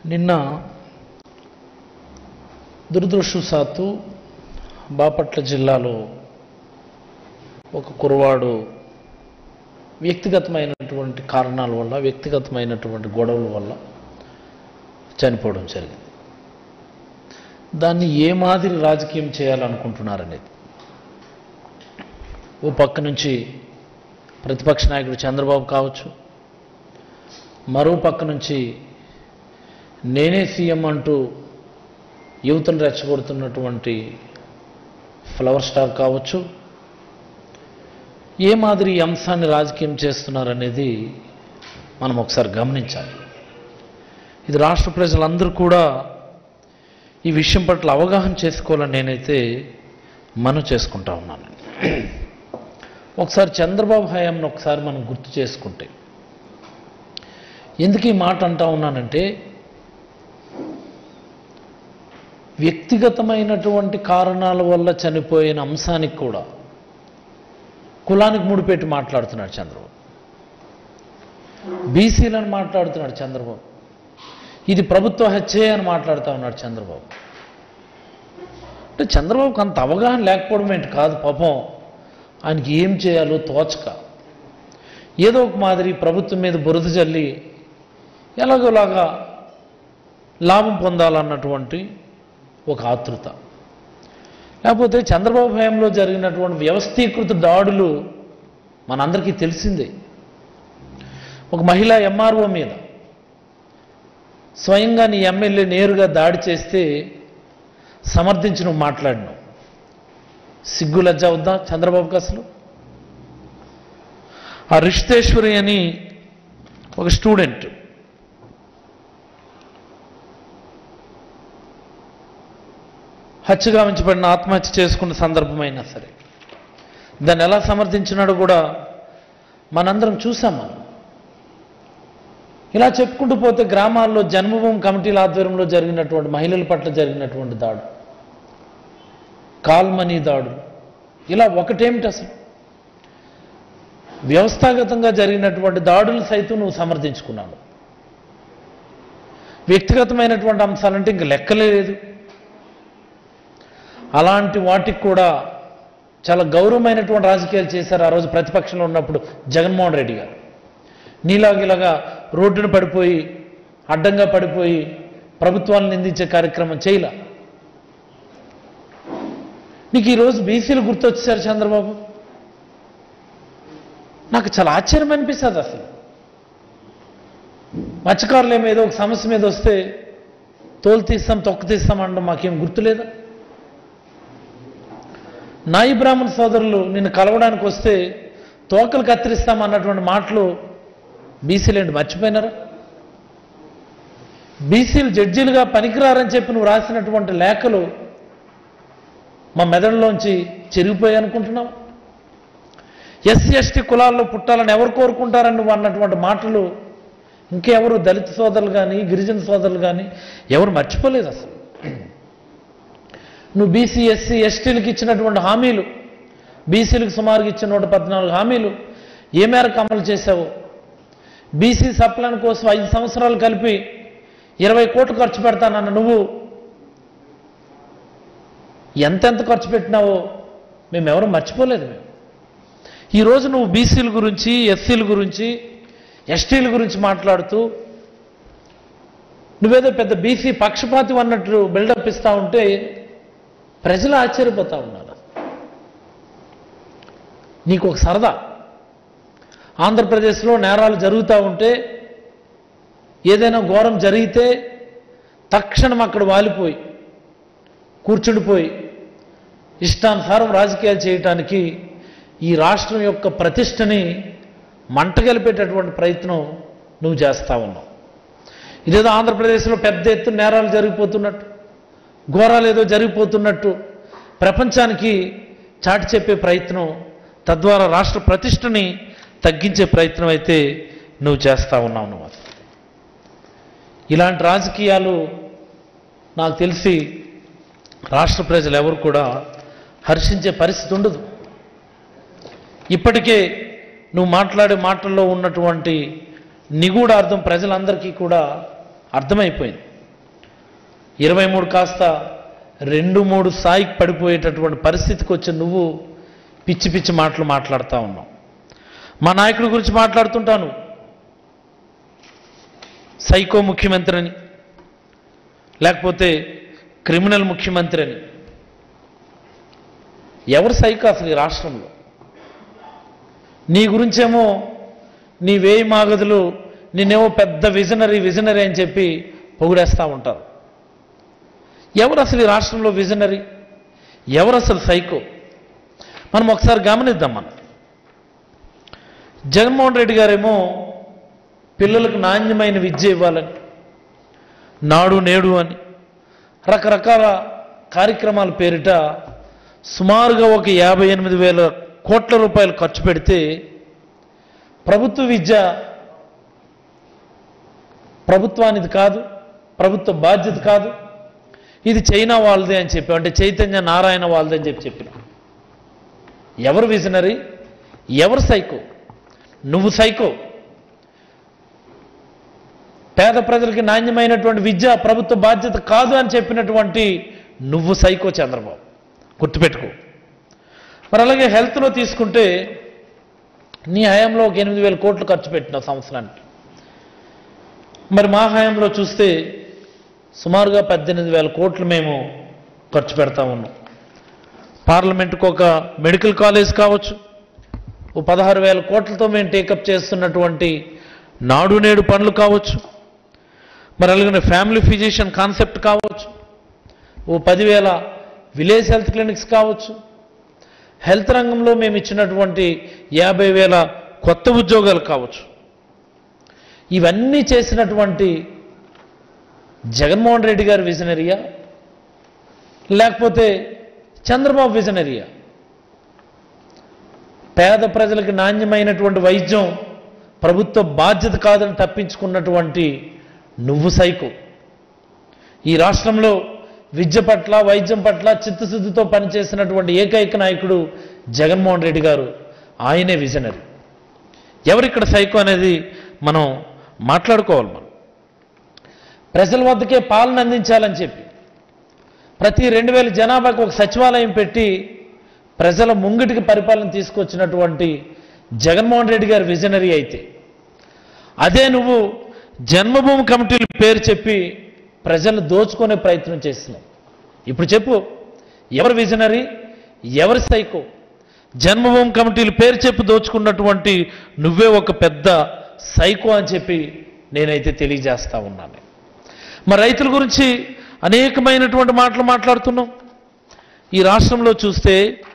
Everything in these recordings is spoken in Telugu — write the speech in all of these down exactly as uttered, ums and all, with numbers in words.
నిన్న దురదృష్టవశాత్తు బాపట్ల జిల్లాలో ఒక కురవాడు వ్యక్తిగతమైనటువంటి కారణాల వల్ల వ్యక్తిగతమైనటువంటి గొడవల వల్ల చనిపోవడం జరిగింది. దాన్ని ఏ మాదిరి రాజకీయం చేయాలనుకుంటున్నారనేది ఓ పక్క నుంచి ప్రతిపక్ష నాయకుడు చంద్రబాబు కావచ్చు, మరో పక్క నుంచి నేనే సీఎం అంటూ యువతను రెచ్చగొడుతున్నటువంటి ఫ్లవర్ స్టార్ కావచ్చు, ఏ మాదిరి ఈ అంశాన్ని రాజకీయం చేస్తున్నారనేది మనం ఒకసారి గమనించాలి. ఇది రాష్ట్ర ప్రజలందరూ కూడా ఈ విషయం పట్ల అవగాహన చేసుకోవాలని నేనైతే మనవి చేసుకుంటా ఉన్నాను. ఒకసారి చంద్రబాబు హయాంను ఒకసారి మనం గుర్తు చేసుకుంటే, ఎందుకు ఈ మాట అంటా ఉన్నానంటే, వ్యక్తిగతమైనటువంటి కారణాల వల్ల చనిపోయిన అంశానికి కూడా కులానికి ముడిపెట్టి మాట్లాడుతున్నాడు చంద్రబాబు. బీసీలను మాట్లాడుతున్నాడు చంద్రబాబు. ఇది ప్రభుత్వ హత్యే అని మాట్లాడుతూ ఉన్నాడు చంద్రబాబు. అంటే చంద్రబాబుకి అంత అవగాహన లేకపోవడం ఏంటి కాదు, పాపం ఆయనకి ఏం చేయాలో తోచక ఏదో ఒక మాదిరి ప్రభుత్వం మీద బురద జల్లి ఎలాగోలాగా లాభం పొందాలన్నటువంటి ఒక ఆతృత. లేకపోతే చంద్రబాబు హయాంలో జరిగినటువంటి వ్యవస్థీకృత దాడులు మనందరికీ తెలిసిందే. ఒక మహిళా ఎంఆర్ఓ మీద స్వయంగా నీ ఎమ్మెల్యే నేరుగా దాడి చేస్తే సమర్థించి నువ్వు మాట్లాడినావు. సిగ్గు లజ్జ వద్దా చంద్రబాబుకి అసలు? ఆ రిషితేశ్వరి అని ఒక స్టూడెంట్ హత్య గావించబడిన ఆత్మహత్య చేసుకున్న సందర్భమైనా సరే దాన్ని ఎలా సమర్థించినాడో కూడా మనందరం చూసాం. మనం ఇలా చెప్పుకుంటూ పోతే గ్రామాల్లో జన్మభూమి కమిటీల ఆధ్వర్యంలో జరిగినటువంటి మహిళల పట్ల జరిగినటువంటి దాడు, కాల్మనీ దాడు, ఇలా ఒకటేమిటి అసలు వ్యవస్థాగతంగా జరిగినటువంటి దాడులు సైతం నువ్వు సమర్థించుకున్నాడు. వ్యక్తిగతమైనటువంటి అంశాలంటే ఇంక లెక్కలే లేదు. అలాంటి వాటికి కూడా చాలా గౌరవమైనటువంటి రాజకీయాలు చేశారు ఆ రోజు ప్రతిపక్షంలో ఉన్నప్పుడు జగన్మోహన్ రెడ్డి గారు. నీలాగిలాగా రోడ్డును పడిపోయి అడ్డంగా పడిపోయి ప్రభుత్వాలను నిందించే కార్యక్రమం చేయలే. నీకు ఈరోజు బీసీలు గుర్తొచ్చారు చంద్రబాబు. నాకు చాలా ఆశ్చర్యం అనిపిస్తుంది అసలు. మత్స్యకారులు ఏమో ఏదో ఒక సమస్య మీద వస్తే తోలు తీస్తాం తొక్క తీస్తాం అనడం మాకేం గుర్తులేదా? నాయి బ్రాహ్మణ సోదరులు నిన్ను కలవడానికి వస్తే తోకలు కత్తిరిస్తామన్నటువంటి మాటలు బీసీలు ఏంటి మర్చిపోయినారా? బీసీలు జడ్జీలుగా పనికిరారని చెప్పి నువ్వు రాసినటువంటి లేఖలు మా మెదడులోంచి చెరిగిపోయాయి అనుకుంటున్నావు. ఎస్సీ ఎస్టీ కులాల్లో పుట్టాలని ఎవరు కోరుకుంటారని నువ్వు అన్నటువంటి మాటలు ఇంకెవరు దళిత సోదరులు కానీ గిరిజన సోదరులు కానీ ఎవరు మర్చిపోలేదు అసలు. నువ్వు బీసీ ఎస్సీ ఎస్టీలకు ఇచ్చినటువంటి హామీలు, బీసీలకు సుమారుగా ఇచ్చిన నూట పద్నాలుగు హామీలు ఏ మేరకు అమలు చేశావు? బీసీ సప్లాన్ కోసం ఐదు సంవత్సరాలు కలిపి ఇరవై కోట్లు ఖర్చు పెడతానన్న నువ్వు ఎంతెంత ఖర్చు పెట్టినావో మేమెవరూ మర్చిపోలేదు. మేము ఈరోజు నువ్వు బీసీల గురించి ఎస్సీల గురించి ఎస్టీల గురించి మాట్లాడుతూ నువ్వేదో పెద్ద బీసీ పక్షపాతి అన్నట్టు బిల్డప్ ఇస్తూ ఉంటే ప్రజలు ఆశ్చర్యపోతూ ఉన్నారు. నీకు ఒక సరదా. ఆంధ్రప్రదేశ్లో నేరాలు జరుగుతూ ఉంటే ఏదైనా ఘోరం జరిగితే తక్షణం అక్కడ వాలిపోయి కూర్చుండిపోయి ఇష్టానుసారం రాజకీయాలు చేయటానికి ఈ రాష్ట్రం యొక్క ప్రతిష్టని మంటగలిపేటటువంటి ప్రయత్నం నువ్వు చేస్తూ ఉన్నావు. ఇదేదో ఆంధ్రప్రదేశ్లో పెద్ద ఎత్తున నేరాలు జరిగిపోతున్నట్టు, ఘోరాలు ఏదో జరిగిపోతున్నట్టు ప్రపంచానికి చాటి చెప్పే ప్రయత్నం, తద్వారా రాష్ట్ర ప్రతిష్టని తగ్గించే ప్రయత్నం అయితే నువ్వు చేస్తూ ఉన్నావు. నువ్వు ఇలాంటి రాజకీయాలు నాకు తెలిసి రాష్ట్ర ప్రజలు ఎవరు కూడా హర్షించే పరిస్థితి ఉండదు. ఇప్పటికే నువ్వు మాట్లాడే మాటల్లో ఉన్నటువంటి నిగూఢ అర్థం ప్రజలందరికీ కూడా అర్థమైపోయింది. ఇరవై మూడు కాస్త రెండు మూడు స్థాయికి పడిపోయేటటువంటి పరిస్థితికి వచ్చి నువ్వు పిచ్చి పిచ్చి మాటలు మాట్లాడుతూ ఉన్నావు. మా నాయకుడి గురించి మాట్లాడుతుంటాను, సైకో ముఖ్యమంత్రి అని, లేకపోతే క్రిమినల్ ముఖ్యమంత్రి అని. ఎవరు సైకో అసలు ఈ రాష్ట్రంలో? నీ గురించేమో నీ వేయి మాగదులు నిన్నేమో పెద్ద విజనరీ విజనరీ అని చెప్పి పొగిడేస్తూ ఉంటారు. ఎవరు అసలు ఈ రాష్ట్రంలో విజనరీ? ఎవరు అసలు సైకో? మనం ఒకసారి గమనిద్దాం. మనం జగన్మోహన్ రెడ్డి గారేమో పిల్లలకు నాణ్యమైన విద్య ఇవ్వాలని, నాడు నేడు అని రకరకాల కార్యక్రమాల పేరిట సుమారుగా ఒక యాభై ఎనిమిది వేల కోట్ల రూపాయలు ఖర్చు పెడితే ప్రభుత్వ విద్య ప్రభుత్వానిది కాదు, ప్రభుత్వ బాధ్యత కాదు, ఇది చైనా వాళ్ళదే అని చెప్పి, అంటే చైతన్య నారాయణ వాళ్ళదే అని చెప్పి చెప్పిన. ఎవరు విజనరీ? ఎవరు సైకో? నువ్వు సైకో. పేద ప్రజలకి నాణ్యమైనటువంటి విద్య ప్రభుత్వ బాధ్యత కాదు అని చెప్పినటువంటి నువ్వు సైకో చంద్రబాబు, గుర్తుపెట్టుకో. మరి అలాగే హెల్త్లో తీసుకుంటే నీ హయాంలో ఒక ఎనిమిది వేల కోట్లు ఖర్చు పెట్టినావు సంవత్సరానికి. మరి మా హయాంలో చూస్తే సుమారుగా పద్దెనిమిది వేల కోట్లు మేము ఖర్చు పెడతా ఉన్నాం. పార్లమెంటుకు ఒక మెడికల్ కాలేజ్ కావచ్చు, ఓ పదహారు వేల కోట్లతో మేము టేకప్ చేస్తున్నటువంటి నాడు నేడు పనులు కావచ్చు, మరి అలాగే ఫ్యామిలీ ఫిజిషియన్ కాన్సెప్ట్ కావచ్చు, ఓ పదివేల విలేజ్ హెల్త్ క్లినిక్స్ కావచ్చు, హెల్త్ రంగంలో మేము ఇచ్చినటువంటి యాభై వేల కొత్త ఉద్యోగాలు కావచ్చు. ఇవన్నీ చేసినటువంటి జగన్మోహన్ రెడ్డి గారి విజనరీయా, లేకపోతే చంద్రబాబు విజనరీయా? పేద ప్రజలకు నాణ్యమైనటువంటి వైద్యం ప్రభుత్వ బాధ్యత కాదని తప్పించుకున్నటువంటి నువ్వు సైకో. ఈ రాష్ట్రంలో విద్య పట్ల వైద్యం పట్ల చిత్తశుద్ధితో పనిచేసినటువంటి ఏకైక నాయకుడు జగన్మోహన్ రెడ్డి గారు, ఆయనే విజనరీ. ఎవరిక్కడ సైకో అనేది మనం మాట్లాడుకోవాలి. మనం ప్రజల వద్దకే పాలన అందించాలని చెప్పి ప్రతి రెండు వేల జనాభాకు ఒక సచివాలయం పెట్టి ప్రజల ముంగిటికి పరిపాలన తీసుకొచ్చినటువంటి జగన్మోహన్ రెడ్డి గారి విజనరీ అయితే, అదే నువ్వు జన్మభూమి కమిటీల పేరు చెప్పి ప్రజలను దోచుకునే ప్రయత్నం చేస్తున్నావు. ఇప్పుడు చెప్పు, ఎవరు విజనరీ, ఎవరి సైకో? జన్మభూమి కమిటీల పేరు చెప్పి దోచుకున్నటువంటి నువ్వే ఒక పెద్ద సైకో అని చెప్పి నేనైతే తెలియజేస్తా ఉన్నాను. మరి రైతుల గురించి అనేకమైనటువంటి మాటలు మాట్లాడుతున్నాం. ఈ రాష్ట్రంలో చూస్తే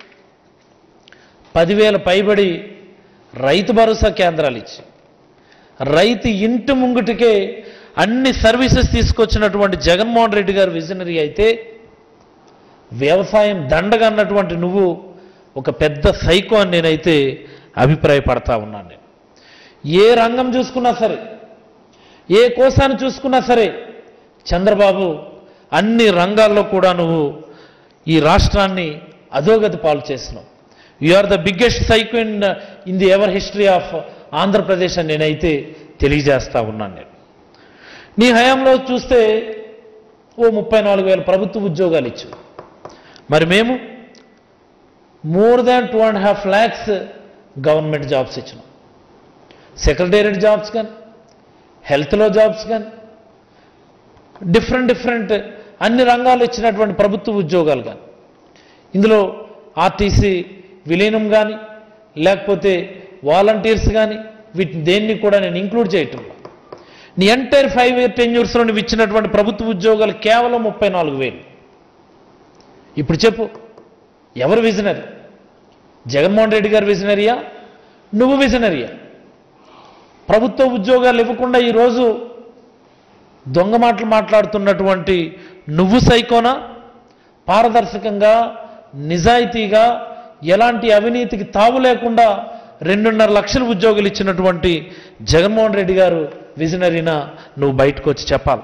పదివేల పైబడి రైతు భరోసా కేంద్రాలు ఇచ్చి రైతు ఇంటి ముంగిటికే అన్ని సర్వీసెస్ తీసుకొచ్చినటువంటి జగన్మోహన్ రెడ్డి గారు విజనరీ అయితే, వ్యవసాయం దండగా అన్నటువంటి నువ్వు ఒక పెద్ద సైకో అని నేనైతే అభిప్రాయపడతా ఉన్నాను. నేను ఏ రంగం చూసుకున్నా సరే, ఏ కోసాన్ని చూసుకున్నా సరే, చంద్రబాబు అన్ని రంగాల్లో కూడా నువ్వు ఈ రాష్ట్రాన్ని అధోగతి పాలు చేసినావు. You are the biggest psycho in in the ever history of Andhra Pradesh అని నేనైతే తెలియజేస్తా ఉన్నాను. నేను నీ హయాంలో చూస్తే ఓ ముప్పై నాలుగు వేల ప్రభుత్వ ఉద్యోగాలు ఇచ్చావు. మరి మేము more than two and half lakhs government jobs ఇచ్చినాం. సెక్రటేరియట్ జాబ్స్ కానీ, హెల్త్లో జాబ్స్ కానీ, డిఫరెంట్ డిఫరెంట్ అన్ని రంగాల్లో ఇచ్చినటువంటి ప్రభుత్వ ఉద్యోగాలు కానీ, ఇందులో ఆర్టీసీ విలీనం కానీ, లేకపోతే వాలంటీర్స్ కానీ, వీటిని దేన్ని కూడా నేను ఇంక్లూడ్ చేయటం. నీ ఎంటైర్ ఫైవ్ ఇయర్ టెన్యూర్స్లో నువ్వు ఇచ్చినటువంటి ప్రభుత్వ ఉద్యోగాలు కేవలం ముప్పై నాలుగు వేలు. ఇప్పుడు చెప్పు, ఎవరు విజనరీ? జగన్మోహన్ రెడ్డి గారు విజనరీయా, నువ్వు విజనరీయా? ప్రభుత్వ ఉద్యోగాలు ఇవ్వకుండా ఈరోజు దొంగ మాటలు మాట్లాడుతున్నటువంటి నువ్వు సైకోనా? పారదర్శకంగా నిజాయితీగా ఎలాంటి అవినీతికి తావు లేకుండా రెండున్నర లక్షల ఉద్యోగులు ఇచ్చినటువంటి జగన్మోహన్ రెడ్డి గారు విజనరీనా? నువ్వు బయటకు వచ్చి చెప్పాలి.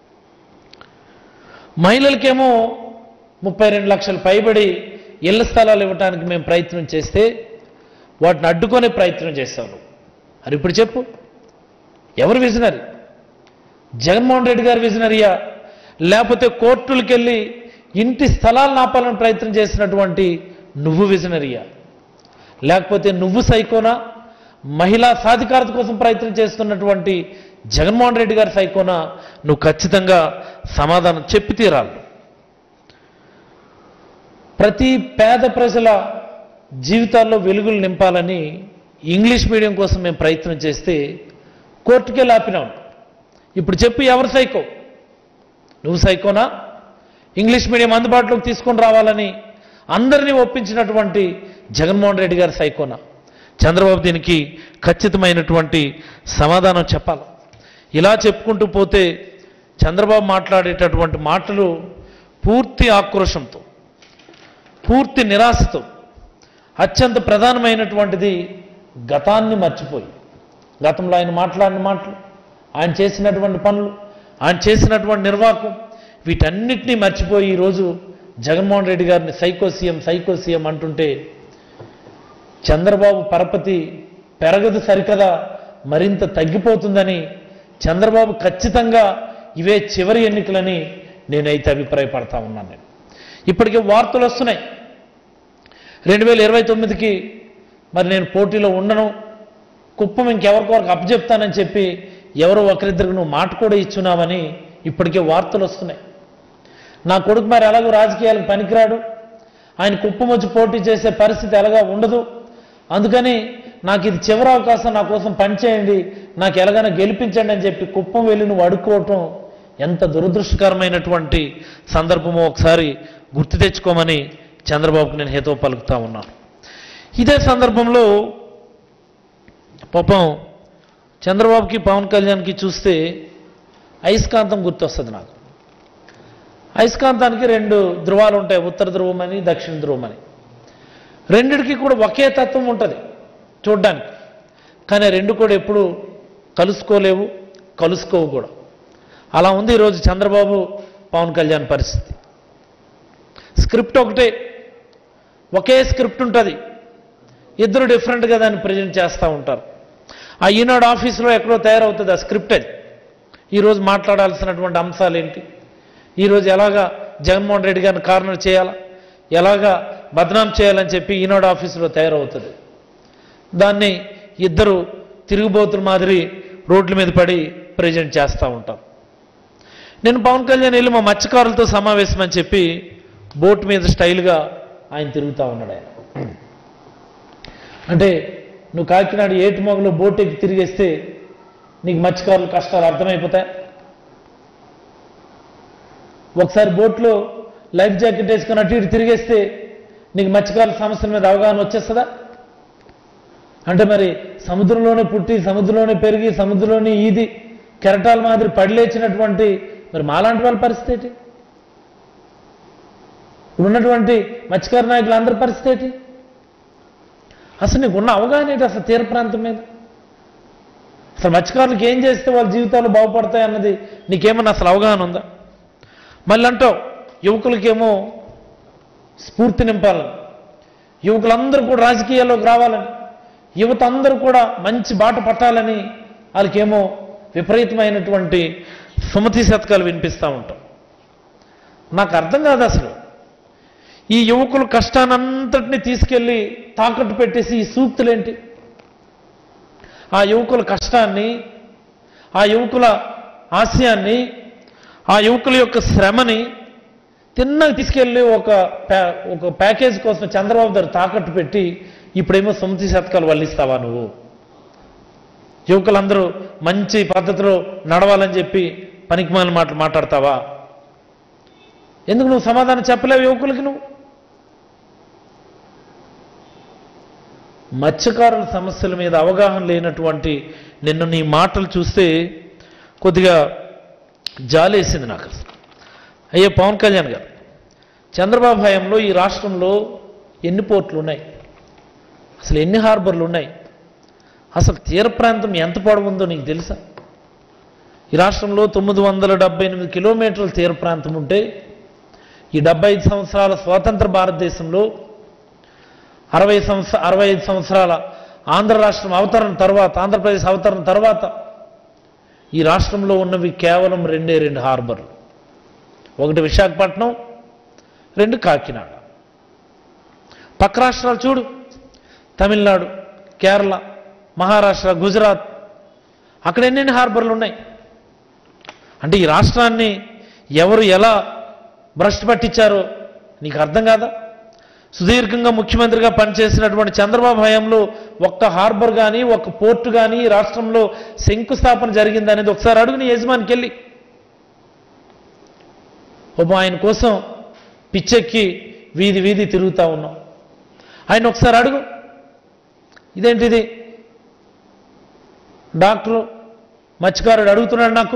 మహిళలకేమో ముప్పై రెండు లక్షలు పైబడి ఇళ్ల స్థలాలు ఇవ్వడానికి మేము ప్రయత్నం చేస్తే వాటిని అడ్డుకునే ప్రయత్నం చేస్తావు. అది ఇప్పుడు చెప్పు, ఎవరు విజనరీ? జగన్మోహన్ రెడ్డి గారు విజనరీయా, లేకపోతే కోర్టులకు వెళ్ళి ఇంటి స్థలాలను ఆపాలని ప్రయత్నం చేసినటువంటి నువ్వు విజనరీయా, లేకపోతే నువ్వు సైకోనా, మహిళా సాధికారత కోసం ప్రయత్నం చేస్తున్నటువంటి జగన్మోహన్ రెడ్డి గారి సైకోనా, నువ్వు ఖచ్చితంగా సమాధానం చెప్పి తీరాలి. ప్రతి పేద ప్రజల జీవితాల్లో వెలుగులు నింపాలని ఇంగ్లీష్ మీడియం కోసం మేము ప్రయత్నం చేస్తే కోర్టుకే లాపినాం. ఇప్పుడు చెప్పు, ఎవరు సైకో? నువ్వు సైకోనా? ఇంగ్లీష్ మీడియం అందుబాటులోకి తీసుకొని రావాలని అందరినీ ఒప్పించినటువంటి జగన్మోహన్ రెడ్డి గారి సైకోనా? చంద్రబాబు దీనికి ఖచ్చితమైనటువంటి సమాధానం చెప్పాలి. ఇలా చెప్పుకుంటూ పోతే చంద్రబాబు మాట్లాడేటటువంటి మాటలు పూర్తి ఆక్రోశంతో, పూర్తి నిరాశతో, అత్యంత ప్రధానమైనటువంటిది గతాన్ని మర్చిపోయి, గతంలో ఆయన మాట్లాడిన మాటలు, ఆయన చేసినటువంటి పనులు, ఆయన చేసినటువంటి నిర్వాహకం, వీటన్నిటినీ మర్చిపోయి ఈరోజు జగన్మోహన్ రెడ్డి గారిని సైకో సీఎం సైకో సీఎం అంటుంటే చంద్రబాబు పరపతి పెరగదు సరికదా, మరింత తగ్గిపోతుందని చంద్రబాబు ఖచ్చితంగా ఇవే చివరి ఎన్నికలని నేనైతే అభిప్రాయపడతా ఉన్నాను. నేను ఇప్పటికే వార్తలు వస్తున్నాయి, రెండు వేల ఇరవై తొమ్మిదికి మరి నేను పోటీలో ఉండను, కుప్పం ఇంకెవరికొరకు అప్పచెప్తానని చెప్పి ఎవరో ఒకరిద్దరికి నువ్వు మాట కూడా ఇచ్చున్నావని ఇప్పటికే వార్తలు వస్తున్నాయి. నా కొడుకు మరి ఎలాగో రాజకీయాలకు పనికిరాడు, ఆయన కుప్పం వచ్చి పోటీ చేసే పరిస్థితి ఎలాగా ఉండదు, అందుకని నాకు ఇది చివరి అవకాశం, నా కోసం పనిచేయండి, నాకు ఎలాగైనా గెలిపించండి అని చెప్పి కుప్పం వెళ్ళి నువ్వు అడుక్కోవటం ఎంత దురదృష్టకరమైనటువంటి సందర్భమో ఒకసారి గుర్తు తెచ్చుకోమని చంద్రబాబుకు నేను హేతువు పలుకుతా ఉన్నాను. ఇదే సందర్భంలో పాపం చంద్రబాబుకి పవన్ కళ్యాణ్కి చూస్తే అయస్కాంతం గుర్తొస్తుంది నాకు. అయస్కాంతానికి రెండు ధ్రువాలు ఉంటాయి, ఉత్తర ధ్రువం అని దక్షిణ ధ్రువం అని. రెండిటికి కూడా ఒకే తత్వం ఉంటుంది చూడ్డానికి, కానీ రెండు కూడా ఎప్పుడు కలుసుకోలేవు, కలుసుకోవు కూడా. అలా ఉంది ఈరోజు చంద్రబాబు పవన్ కళ్యాణ్ పరిస్థితి. స్క్రిప్ట్ ఒకటే, ఒకే స్క్రిప్ట్ ఉంటుంది, ఇద్దరు డిఫరెంట్గా దాన్ని ప్రజెంట్ చేస్తూ ఉంటారు. ఆ ఈనాడు ఆఫీసులో ఎక్కడో తయారవుతుంది ఆ స్క్రిప్ట్. అది ఈరోజు మాట్లాడాల్సినటువంటి అంశాలు ఏంటి, ఈరోజు ఎలాగా జగన్మోహన్ రెడ్డి గారిని కార్నర్ చేయాలా, ఎలాగా బదనాం చేయాలని చెప్పి ఈనాడు ఆఫీసులో తయారవుతుంది. దాన్ని ఇద్దరు తిరుగుబోతుల మాదిరి రోడ్ల మీద పడి ప్రజెంట్ చేస్తూ ఉంటారు. నేను పవన్ కళ్యాణ్ వెళ్ళి మా మత్స్యకారులతో సమావేశం అని చెప్పి బోట్ మీద స్టైల్గా ఆయన తిరుగుతూ ఉన్నాడు. ఆయన అంటే నువ్వు కాకినాడ ఏటి మొగలో బోట్ ఎక్కి తిరిగేస్తే నీకు మత్స్యకారుల కష్టాలు అర్థమైపోతాయి. ఒకసారి బోట్లో లైఫ్ జాకెట్ వేసుకుని అటు ఇటు తిరిగేస్తే నీకు మత్స్యకారుల సమస్యల మీద అవగాహన వచ్చేస్తుందా? అంటే మరి సముద్రంలోనే పుట్టి, సముద్రంలోనే పెరిగి, సముద్రంలోనే ఈది కెరటాల మాదిరి పడిలేచినటువంటి మరి మాలాంటి వాళ్ళ పరిస్థితి ఏంటి? ఉన్నటువంటి మత్స్యకార నాయకులు అందరి పరిస్థితి ఏంటి? అసలు నీకు ఉన్న అవగాహన ఏంటి అసలు తీర ప్రాంతం మీద? అసలు మత్స్యకారులకు ఏం చేస్తే వాళ్ళ జీవితాలు బాగుపడతాయి అన్నది నీకేమన్నా అసలు అవగాహన ఉందా? మళ్ళీ అంటావు యువకులకేమో స్ఫూర్తి నింపాలని, యువకులందరూ కూడా రాజకీయాల్లోకి రావాలని, యువత అందరూ కూడా మంచి బాట పట్టాలని వాళ్ళకేమో విపరీతమైనటువంటి సుమతి శతకాలు వినిపిస్తూ ఉంటాం. నాకు అర్థం కాదు అసలు ఈ యువకుల కష్టానంతటినీ తీసుకెళ్ళి తాకట్టు పెట్టేసి ఈ సూక్తులేంటి? ఆ యువకుల కష్టాన్ని, ఆ యువకుల ఆశయాన్ని, ఆ యువకుల యొక్క శ్రమని తిన్నగా తీసుకెళ్ళి ఒక ఒక ప్యాకేజ్ కోసం చంద్రబాబు గారు తాకట్టు పెట్టి ఇప్పుడేమో సుమతి శతకాలు వల్లిస్తావా నువ్వు? యువకులందరూ మంచి పద్ధతిలో నడవాలని చెప్పి పనికిమాలిన మాటలు మాట్లాడతావా? ఎందుకు నువ్వు సమాధానం చెప్పలేవు యువకులకి? నువ్వు మత్స్యకారుల సమస్యల మీద అవగాహన లేనటువంటి నిన్ను నీ మాటలు చూస్తే కొద్దిగా జాలేసింది నాకు. అసలు అయ్యే పవన్ కళ్యాణ్ గారు, చంద్రబాబు హయాంలో ఈ రాష్ట్రంలో ఎన్ని పోర్టులు ఉన్నాయి, అసలు ఎన్ని హార్బర్లు ఉన్నాయి, అసలు తీర ప్రాంతం ఎంత పొడవుందో నీకు తెలుసా? ఈ రాష్ట్రంలో తొమ్మిది వందల డెబ్బై ఎనిమిది కిలోమీటర్ల తీర ప్రాంతం ఉంటే ఈ డెబ్బై ఐదు సంవత్సరాల స్వాతంత్ర భారతదేశంలో అరవై సంవత్సర అరవై ఐదు సంవత్సరాల ఆంధ్ర రాష్ట్రం అవతరణ తర్వాత, ఆంధ్రప్రదేశ్ అవతరణ తర్వాత ఈ రాష్ట్రంలో ఉన్నవి కేవలం రెండే రెండు హార్బర్లు. ఒకటి విశాఖపట్నం, రెండు కాకినాడ. పక్క రాష్ట్రాలు చూడు, తమిళనాడు, కేరళ, మహారాష్ట్ర, గుజరాత్, అక్కడ ఎన్నెన్ని హార్బర్లు ఉన్నాయి. అంటే ఈ రాష్ట్రాన్ని ఎవరు ఎలా భ్రష్టు పట్టించారో నీకు అర్థం కాదా? సుదీర్ఘంగా ముఖ్యమంత్రిగా పనిచేసినటువంటి చంద్రబాబు హయాంలో ఒక్క హార్బర్ కానీ ఒక్క పోర్టు కానీ రాష్ట్రంలో శంకుస్థాపన జరిగింది అనేది ఒకసారి అడుగు నీ యజమానికి వెళ్ళి. ఒబ్బ ఆయన కోసం పిచ్చెక్కి వీధి వీధి తిరుగుతూ ఉన్నాం. ఆయన ఒకసారి అడుగు, ఇదేంటిది డాక్టరు మత్స్యకారుడు అడుగుతున్నాడు నాకు,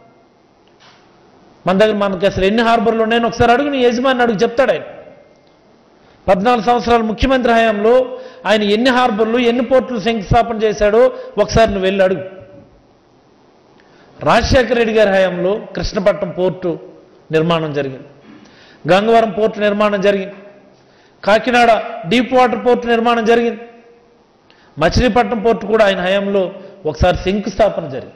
మన దగ్గర మనకి అసలు ఎన్ని హార్బర్లు ఉన్నాయని ఒకసారి అడుగు నీ యజమాని అడుగు, చెప్తాడు ఆయన. పద్నాలుగు సంవత్సరాల ముఖ్యమంత్రి హయాంలో ఆయన ఎన్ని హార్బర్లు ఎన్ని పోర్టులు శంకుస్థాపన చేశాడో ఒకసారి నువ్వు వెళ్ళి అడుగు. రాజశేఖర రెడ్డి గారి హయాంలో కృష్ణపట్నం పోర్టు నిర్మాణం జరిగింది, గంగవరం పోర్టు నిర్మాణం జరిగింది, కాకినాడ డీప్ వాటర్ పోర్టు నిర్మాణం జరిగింది, మచిలీపట్నం పోర్టు కూడా ఆయన హయాంలో ఒకసారి శంకుస్థాపన జరిగింది.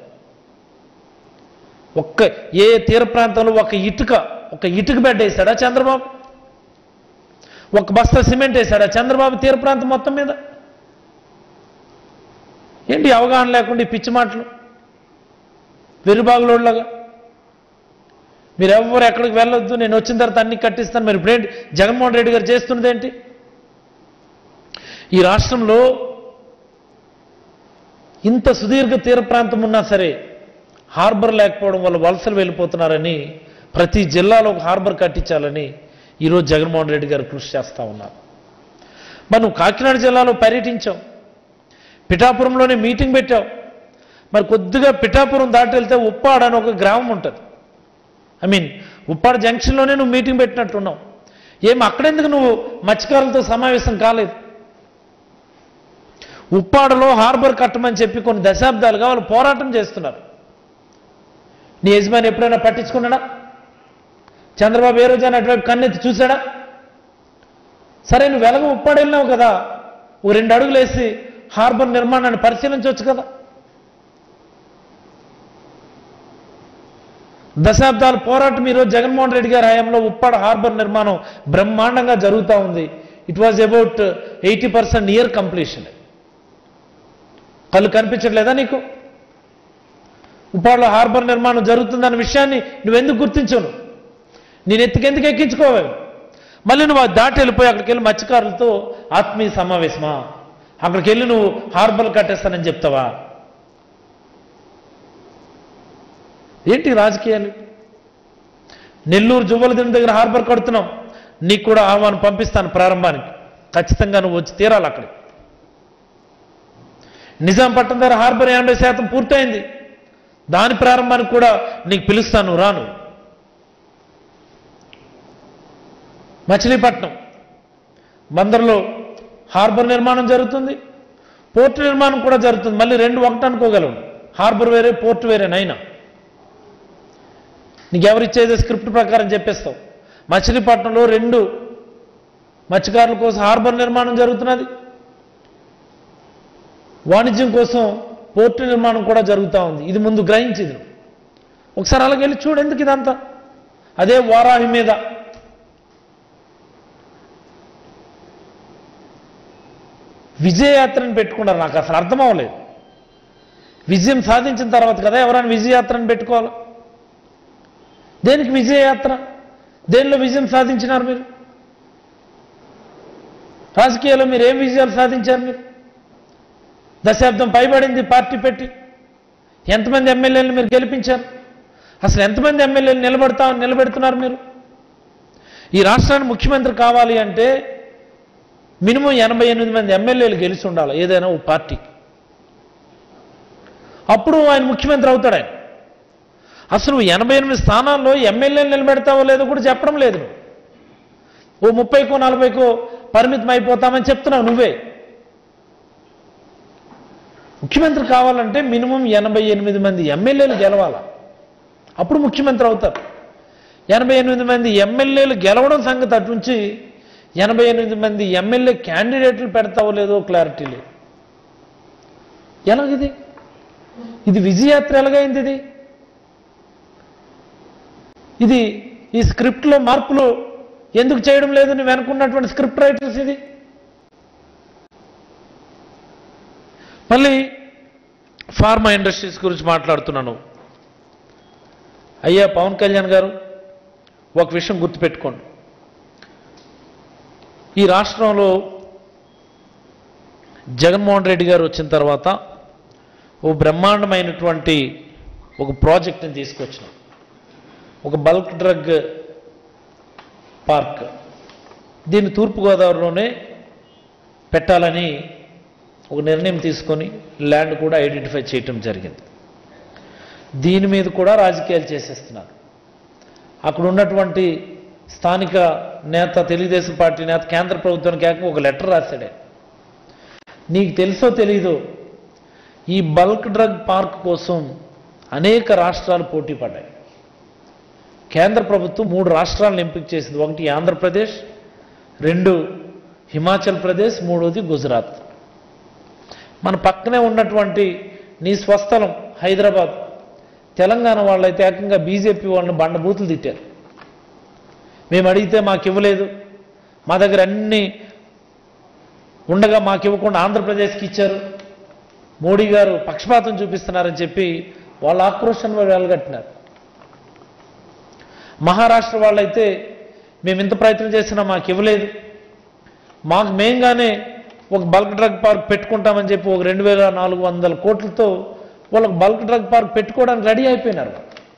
ఒక్క ఏ తీర ప్రాంతంలో ఒక ఇటుక ఒక ఇటుక బెడ్ వేశాడా చంద్రబాబు? ఒక బస్తా సిమెంట్ వేశాడా చంద్రబాబు తీర ప్రాంతం మొత్తం మీద? ఏంటి అవగాహన లేకుండా ఈ పిచ్చి మాటలు, వెరుబాగులోళ్ళగా మీరు ఎవరు ఎక్కడికి వెళ్ళొద్దు, నేను వచ్చిన తర్వాత అన్ని కట్టిస్తాను. మరి ఇప్పుడేంటి జగన్మోహన్ రెడ్డి గారు చేస్తున్నది ఏంటి? ఈ రాష్ట్రంలో ఇంత సుదీర్ఘ తీర ప్రాంతం ఉన్నా సరే హార్బర్ లేకపోవడం వల్ల వలసలు వెళ్ళిపోతున్నారని, ప్రతి జిల్లాలో ఒక హార్బర్ కట్టించాలని ఈరోజు జగన్మోహన్ రెడ్డి గారు కృషి చేస్తూ ఉన్నారు. మరి నువ్వు కాకినాడ జిల్లాలో పర్యటించావు, పిఠాపురంలోనే మీటింగ్ పెట్టావు. మరి కొద్దిగా పిఠాపురం దాటి వెళ్తే ఉప్పాడ అని ఒక గ్రామం ఉంటుంది, ఐ మీన్ ఉప్పాడ జంక్షన్లోనే నువ్వు మీటింగ్ పెట్టినట్టున్నావు. ఏమి అక్కడెందుకు నువ్వు మత్స్యకారులతో సమావేశం కాలేదు? ఉప్పాడలో హార్బర్ కట్టమని చెప్పి కొన్ని దశాబ్దాలుగా వాళ్ళు పోరాటం చేస్తున్నారు. నీ యజమాని ఎప్పుడైనా పట్టించుకున్నాడా? చంద్రబాబు ఏ రోజైనా అటువైపు కన్నెత్తి చూశాడా? సరే నువ్వు వెలగ ఉప్పాడు వెళ్ళినావు కదా, ఓ రెండు అడుగులు వేసి హార్బర్ నిర్మాణాన్ని పరిశీలించవచ్చు కదా. దశాబ్దాల పోరాటం ఈరోజు జగన్మోహన్ రెడ్డి గారి హయాంలో ఉప్పాడ హార్బర్ నిర్మాణం బ్రహ్మాండంగా జరుగుతూ ఉంది. It was about eighty percent near completion. కళ్ళు కనిపించట్లేదా నీకు? ఉప్పాడలో హార్బర్ నిర్మాణం జరుగుతుందన్న విషయాన్ని నువ్వెందుకు గుర్తించను? నేను ఎత్తుకెందుకు ఎక్కించుకోవాలి? మళ్ళీ నువ్వు దాటి వెళ్ళిపోయి అక్కడికి వెళ్ళి మత్స్యకారులతో ఆత్మీయ సమావేశమా? అక్కడికి వెళ్ళి నువ్వు హార్బర్లు కట్టేస్తానని చెప్తావా? ఏంటి రాజకీయాలు? నెల్లూరు జువ్వలదిన్న దగ్గర హార్బర్ కడుతున్నాం, నీకు కూడా ఆహ్వానం పంపిస్తాను ప్రారంభానికి, ఖచ్చితంగా నువ్వు వచ్చి తీరాలి అక్కడికి. నిజాంపట్నం దగ్గర హార్బర్ ఎనభై శాతం పూర్తయింది, దాని ప్రారంభానికి కూడా నీకు పిలుస్తాను, రాను. మచిలీపట్నం బందర్లో హార్బర్ నిర్మాణం జరుగుతుంది, పోర్టు నిర్మాణం కూడా జరుగుతుంది. మళ్ళీ రెండు ఒకటి అనుకోగలవు, హార్బర్ వేరే పోర్టు వేరేనైనా నీకెవరిచ్చేదే స్క్రిప్ట్ ప్రకారం చెప్పేస్తావు. మచిలీపట్నంలో రెండు మత్స్యకారుల కోసం హార్బర్ నిర్మాణం జరుగుతున్నది, వాణిజ్యం కోసం పోర్టు నిర్మాణం కూడా జరుగుతూ ఉంది. ఇది ముందు గ్రహించింది. ఒకసారి అలాగే వెళ్ళి చూడు, ఎందుకు ఇదంతా? అదే వారాహి మీద విజయయాత్రను పెట్టుకున్నారు. నాకు అసలు అర్థం అవ్వలేదు. విజయం సాధించిన తర్వాత కదా ఎవరైనా విజయయాత్రను పెట్టుకోవాలి. దేనికి విజయయాత్ర? దేనిలో విజయం సాధించినారు మీరు? రాజకీయాల్లో మీరు ఏం విజయాలు సాధించారు? మీరు దశాబ్దం పైబడింది పార్టీ పెట్టి, ఎంతమంది ఎమ్మెల్యేలు మీరు గెలిపించారు? అసలు ఎంతమంది ఎమ్మెల్యేలు నిలబడతా నిలబెడుతున్నారు మీరు? ఈ రాష్ట్రానికి ముఖ్యమంత్రి కావాలి అంటే మినిమం ఎనభై ఎనిమిది మంది ఎమ్మెల్యేలు గెలిచి ఉండాలి ఏదైనా ఓ పార్టీకి, అప్పుడు ఆయన ముఖ్యమంత్రి అవుతాడు. ఆయన అసలు ఎనభై ఎనిమిది స్థానాల్లో ఎమ్మెల్యేలు నిలబెడతావో లేదో కూడా చెప్పడం లేదు. ఓ ముప్పైకో నలభైకో పరిమితం అయిపోతామని చెప్తున్నావు నువ్వే. ముఖ్యమంత్రి కావాలంటే మినిమం ఎనభై ఎనిమిది మంది ఎమ్మెల్యేలు గెలవాలా, అప్పుడు ముఖ్యమంత్రి అవుతారు. ఎనభై ఎనిమిది మంది ఎమ్మెల్యేలు గెలవడం సంగతి అటుంచి ఎనభై ఎనిమిది మంది ఎమ్మెల్యే క్యాండిడేట్లు పెడతావో లేదో క్లారిటీ లేదు. ఎలాగిది? ఇది విజయయాత్ర ఎలాగైంది? ఇది ఇది ఈ స్క్రిప్ట్లో మార్పులు ఎందుకు చేయడం లేదు నువ్వు అనుకున్నటువంటి స్క్రిప్ట్ రైటర్స్? ఇది మళ్ళీ ఫార్మా ఇండస్ట్రీస్ గురించి మాట్లాడుతున్నాను. అయ్యా పవన్ కళ్యాణ్ గారు, ఒక విషయం గుర్తుపెట్టుకోండి. ఈ రాష్ట్రంలో జగన్మోహన్ రెడ్డి గారు వచ్చిన తర్వాత ఓ బ్రహ్మాండమైనటువంటి ఒక ప్రాజెక్ట్ని తీసుకొచ్చినాం. ఒక బల్క్ డ్రగ్ పార్క్. దీన్ని తూర్పుగోదావరిలోనే పెట్టాలని ఒక నిర్ణయం తీసుకొని ల్యాండ్ కూడా ఐడెంటిఫై చేయటం జరిగింది. దీని మీద కూడా రాజకీయాలు చేసేస్తున్నారు. అక్కడ ఉన్నటువంటి స్థానిక నేత, తెలుగుదేశం పార్టీ నేత కేంద్ర ప్రభుత్వానికి ఏకంగా ఒక లెటర్ రాశాడే. నీకు తెలుసో తెలీదో, ఈ బల్క్ డ్రగ్ పార్క్ కోసం అనేక రాష్ట్రాలు పోటీ పడ్డాయి. కేంద్ర ప్రభుత్వం మూడు రాష్ట్రాలను ఎంపిక చేసింది. ఒకటి ఆంధ్రప్రదేశ్, రెండు హిమాచల్ ప్రదేశ్, మూడోది గుజరాత్. మన పక్కనే ఉన్నటువంటి నీ స్వస్థలం హైదరాబాద్, తెలంగాణ వాళ్ళైతే ఏకంగా బీజేపీ వాళ్ళని బండబూతులు తిట్టారు. మేము అడిగితే మాకు ఇవ్వలేదు, మా దగ్గర అన్నీ ఉండగా మాకు ఇవ్వకుండా ఆంధ్రప్రదేశ్కి ఇచ్చారు, మోడీ గారు పక్షపాతం చూపిస్తున్నారని చెప్పి వాళ్ళ ఆక్రోషాన్ని వెళ్ళగట్టినారు. మహారాష్ట్ర వాళ్ళైతే మేము ఇంత ప్రయత్నం చేసినా మాకు ఇవ్వలేదు, మాకు మేంగానే ఒక బల్క్ డ్రగ్ పార్క్ పెట్టుకుంటామని చెప్పి ఒక రెండు వేల నాలుగు వందల కోట్లతో వాళ్ళకు బల్క్ డ్రగ్ పార్క్ పెట్టుకోవడానికి రెడీ అయిపోయినారు.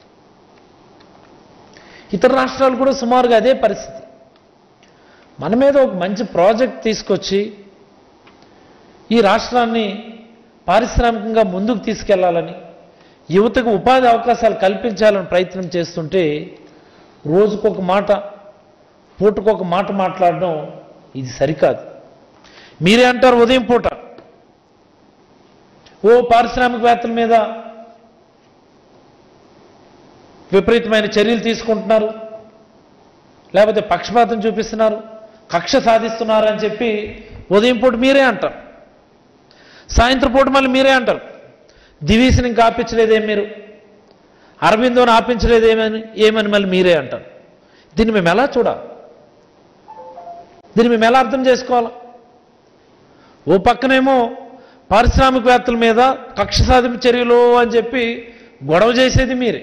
ఇతర రాష్ట్రాలు కూడా సుమారుగా అదే పరిస్థితి. మన మీద ఒక మంచి ప్రాజెక్ట్ తీసుకొచ్చి ఈ రాష్ట్రాన్ని పారిశ్రామికంగా ముందుకు తీసుకెళ్లాలని, యువతకు ఉపాధి అవకాశాలు కల్పించాలని ప్రయత్నం చేస్తుంటే రోజుకొక మాట, పూటకొక మాట మాట్లాడడం ఇది సరికాదు. మీరే అంటారు ఉదయం పూట ఓ పారిశ్రామికవేత్తల మీద విపరీతమైన చర్యలు తీసుకుంటున్నారు, లేకపోతే పక్షపాతం చూపిస్తున్నారు, కక్ష సాధిస్తున్నారు అని చెప్పి ఉదయం పూట మీరే అంటారు. సాయంత్రం పూట మళ్ళీ మీరే అంటారు దివీస్ని ఇంకా ఆపించలేదేం, మీరు అరవిందోని ఆపించలేదేమని ఏమని మళ్ళీ మీరే అంటారు. దీన్ని మేము ఎలా చూడాలి? దీన్ని మేము ఎలా అర్థం చేసుకోవాలి? ఓ పక్కనేమో పారిశ్రామికవేత్తల మీద కక్ష సాధింపు చర్యలు అని చెప్పి గొడవ చేసేది మీరే,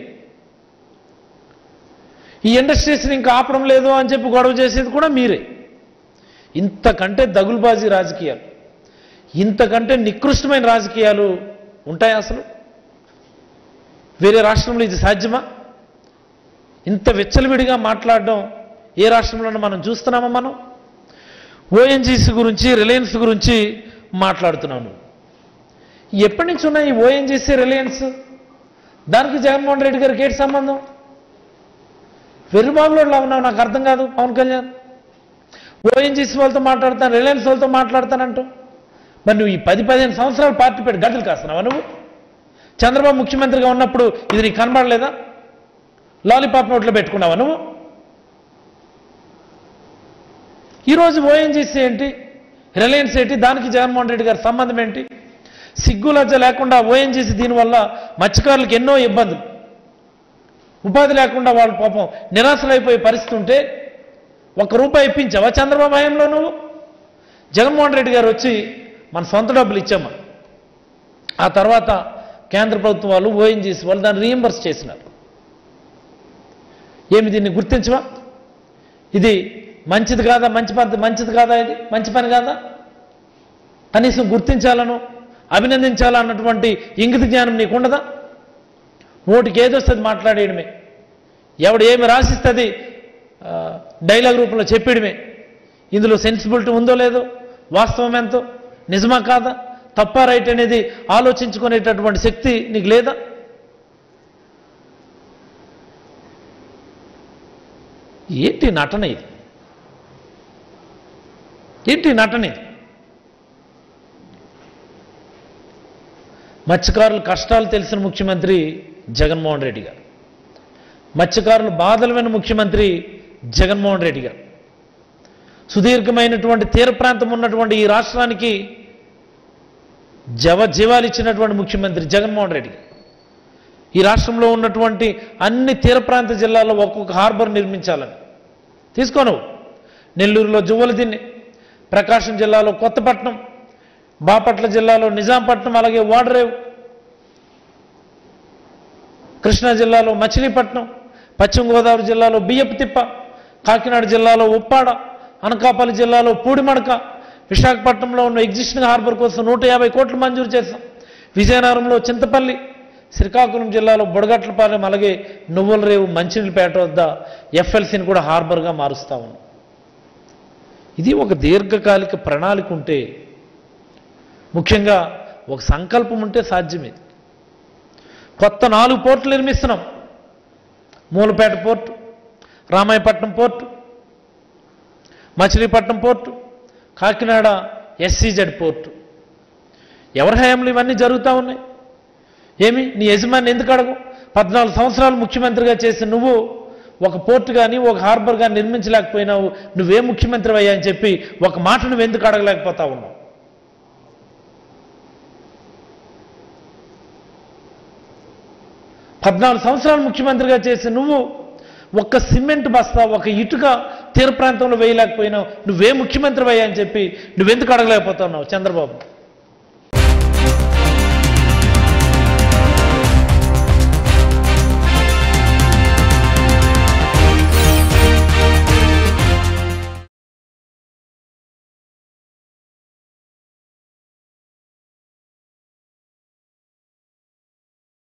ఈ ఇండస్ట్రీస్ని ఇంకా ఆపడం లేదు అని చెప్పి గొడవ చేసేది కూడా మీరే. ఇంతకంటే దగులుబాజీ రాజకీయాలు, ఇంతకంటే నికృష్టమైన రాజకీయాలు ఉంటాయి అసలు? వేరే రాష్ట్రంలో ఇది సాధ్యమా? ఇంత విచ్చలవిడిగా మాట్లాడడం ఏ రాష్ట్రంలోనూ మనం చూస్తున్నామా? మనం ఓఎన్జీసీ గురించి, రిలయన్స్ గురించి మాట్లాడుతున్నాను. ఎప్పటి నుంచి ఉన్నాయి ఈ ఓఎన్జీసీ, రిలయన్స్? దానికి జగన్మోహన్ రెడ్డి గారికి ఏంటి సంబంధం? వెర్రిబాబులో ఉన్నావు, నాకు అర్థం కాదు పవన్ కళ్యాణ్. ఓఎన్జీసీ వాళ్ళతో మాట్లాడతాను, రిలయన్స్ వాళ్ళతో మాట్లాడతానంటూ మరి నువ్వు ఈ పది పదిహేను సంవత్సరాలు పార్టీ పెట్టి గడ్డలు కాస్తున్నావా నువ్వు? చంద్రబాబు ముఖ్యమంత్రిగా ఉన్నప్పుడు ఇది నీకు కనబడలేదా? లాలీపాప్ నోట్లో పెట్టుకున్నావా నువ్వు? ఈరోజు ఓఎన్జీసీ ఏంటి, రిలయన్స్ ఏంటి, దానికి జగన్మోహన్ రెడ్డి గారి సంబంధం ఏంటి? సిగ్గులజ్జ లేకుండా ఓఎన్జీసీ దీనివల్ల మత్స్యకారులకు ఎన్నో ఇబ్బందులు, ఉపాధి లేకుండా వాళ్ళు పాపం నిరాశలైపోయే పరిస్థితి ఉంటే ఒక్క రూపాయి ఇప్పించావా చంద్రబాబు హయాంలో నువ్వు? జగన్మోహన్ రెడ్డి గారు వచ్చి మన సొంత డబ్బులు ఇచ్చామా, ఆ తర్వాత కేంద్ర ప్రభుత్వం వాళ్ళు ఓఎన్జీసీ వాళ్ళు దాన్ని రీఎంబర్స్ చేసినారు. ఏమి దీన్ని గుర్తించవా? ఇది మంచిది కాదా? మంచి పద్ధతి మంచిది కాదా? ఇది మంచి పని కాదా? కనీసం గుర్తించాలను, అభినందించాలన్నటువంటి ఇంగిత జ్ఞానం నీకుండదా? నోటికి ఏదొస్తుంది మాట్లాడేయడమే, ఎవడు ఏమి రాసిస్తుంది డైలాగ్ రూపంలో చెప్పేయడమే. ఇందులో సెన్సిబిలిటీ ఉందో లేదో, వాస్తవం ఎంతో, నిజమా కాదా, తప్ప రైట్ అనేది ఆలోచించుకునేటటువంటి శక్తి నీకు లేదా? ఏంటి నటన ఇది? ఏంటి నటన ఇది? మత్స్యకారుల కష్టాలు తెలిసిన ముఖ్యమంత్రి జగన్మోహన్ రెడ్డి గారు, మత్స్యకారుల బాధలు విన్న ముఖ్యమంత్రి జగన్మోహన్ రెడ్డి గారు, సుదీర్ఘమైనటువంటి తీర ప్రాంతం ఉన్నటువంటి ఈ రాష్ట్రానికి జవ జీవాలు ఇచ్చినటువంటి ముఖ్యమంత్రి జగన్మోహన్ రెడ్డి గారు. ఈ రాష్ట్రంలో ఉన్నటువంటి అన్ని తీర ప్రాంత జిల్లాల్లో ఒక్కొక్క హార్బర్ నిర్మించాలని తీసుకోను. నెల్లూరులో జువ్వలదిన్నె, ప్రకాశం జిల్లాలో కొత్తపట్నం, బాపట్ల జిల్లాలో నిజాంపట్నం, అలాగే ఓడరేవు, కృష్ణా జిల్లాలో మచిలీపట్నం, పశ్చిమ గోదావరి జిల్లాలో బియ్యపుతిప్ప, కాకినాడ జిల్లాలో ఉప్పాడ, అనకాపల్లి జిల్లాలో పూడిమడక, విశాఖపట్నంలో ఉన్న ఎగ్జిస్టింగ్ హార్బర్ కోసం నూట యాభై కోట్లు మంజూరు చేశాం. విజయనగరంలో చింతపల్లి, శ్రీకాకుళం జిల్లాలో బుడగట్లపాలెం, అలాగే నువ్వులరేవు, మంచినీళ్ళపేట వద్ద ఎఫ్ఎల్సీని కూడా హార్బర్గా మారుస్తా ఉన్నాం. ఇది ఒక దీర్ఘకాలిక ప్రణాళిక ఉంటే, ముఖ్యంగా ఒక సంకల్పం ఉంటే సాధ్యమే. కొత్త నాలుగు పోర్టులు నిర్మిస్తున్నాం. Mulapeta port, Ramayapatnam port, Machilipatnam port, Kakinada SEZ port. ఎవరి హయాంలో ఇవన్నీ జరుగుతూ ఉన్నాయి? ఏమి నీ యజమాని ఎందుకు అడగు? పద్నాలుగు సంవత్సరాలు ముఖ్యమంత్రిగా చేసి నువ్వు ఒక పోర్టు కానీ ఒక హార్బర్ కానీ నిర్మించలేకపోయినావు, నువ్వే ముఖ్యమంత్రి అయ్యా అని చెప్పి ఒక మాట నువ్వు ఎందుకు అడగలేకపోతా ఉన్నావు? పద్నాలుగు సంవత్సరాలు ముఖ్యమంత్రిగా చేసి నువ్వు ఒక్క సిమెంట్ బస్తా, ఒక ఇటుక తీర ప్రాంతంలో వేయలేకపోయినావు, నువ్వే ముఖ్యమంత్రి అయ్యా అని చెప్పి నువ్వెందుకు అడగలేకపోతున్నావు చంద్రబాబు?